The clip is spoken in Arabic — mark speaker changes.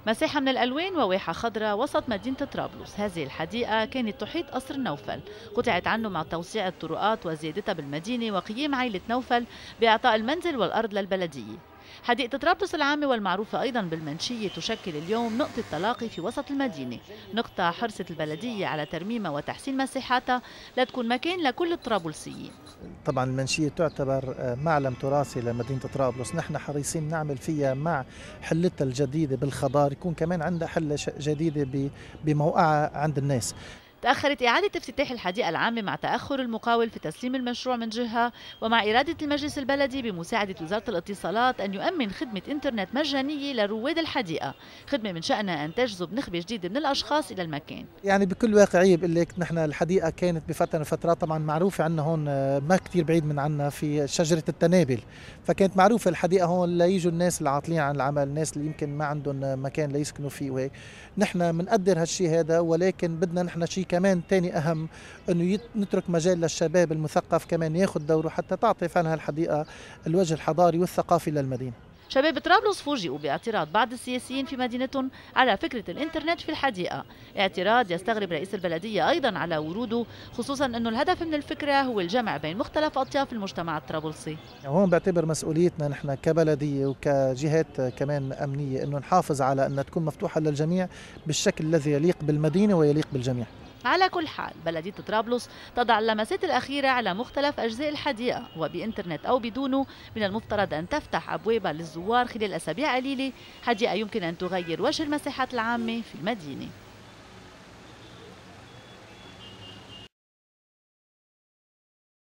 Speaker 1: مساحة من الألوان وواحة خضراء وسط مدينة طرابلس. هذه الحديقة كانت تحيط قصر نوفل، قطعت عنه مع توسيع الطرقات وزيادتها بالمدينة وقيام عائلة نوفل بإعطاء المنزل والأرض للبلدية. حديقة طرابلس العامة والمعروفة أيضا بالمنشية تشكل اليوم نقطة تلاقي في وسط المدينة، نقطة حرصت البلدية على ترميمها وتحسين مساحاتها لتكون مكان لكل الطرابلسيين.
Speaker 2: طبعا المنشية تعتبر معلم تراثي لمدينة طرابلس، نحن حريصين نعمل فيها مع حلتها الجديدة بالخضار، يكون كمان عندها حلة جديدة بموقعها عند الناس.
Speaker 1: تأخرت إعادة افتتاح الحديقة العامة مع تأخر المقاول في تسليم المشروع من جهة، ومع إرادة المجلس البلدي بمساعدة وزارة الاتصالات أن يؤمن خدمة إنترنت مجانية لرواد الحديقة، خدمة من شأنها أن تجذب نخبة جديدة من الأشخاص إلى المكان.
Speaker 2: يعني بكل واقعية بقول لك نحن الحديقة كانت بفترة من فترات طبعا معروفة عندنا هون، ما كتير بعيد من عنا في شجرة التنابل، فكانت معروفة الحديقة هون ليجوا الناس العاطلين عن العمل، الناس اللي يمكن ما عندهم مكان ليسكنوا فيه وهيك. نحن بنقدر هالشيء هذا، ولكن بدنا نحن شيء كمان تاني أهم، إنه نترك مجال للشباب المثقف كمان ياخذ دوره حتى تعطي فعلا هالحديقة الوجه الحضاري والثقافي للمدينة.
Speaker 1: شباب طرابلس فوجئوا باعتراض بعض السياسيين في مدينتهم على فكرة الإنترنت في الحديقة، اعتراض يستغرب رئيس البلدية أيضا على وروده، خصوصا أنه الهدف من الفكرة هو الجمع بين مختلف أطياف المجتمع الطرابلسي.
Speaker 2: يعني هون بعتبر مسؤوليتنا نحن كبلدية وكجهات كمان أمنية إنه نحافظ على أنها تكون مفتوحة للجميع بالشكل الذي يليق بالمدينة ويليق بالجميع.
Speaker 1: على كل حال، بلدية طرابلس تضع اللمسات الأخيرة على مختلف أجزاء الحديقة، وبإنترنت أو بدونه من المفترض أن تفتح أبوابها للزوار خلال أسابيع قليلة. حديقة يمكن أن تغير وجه المساحات العامة في المدينة.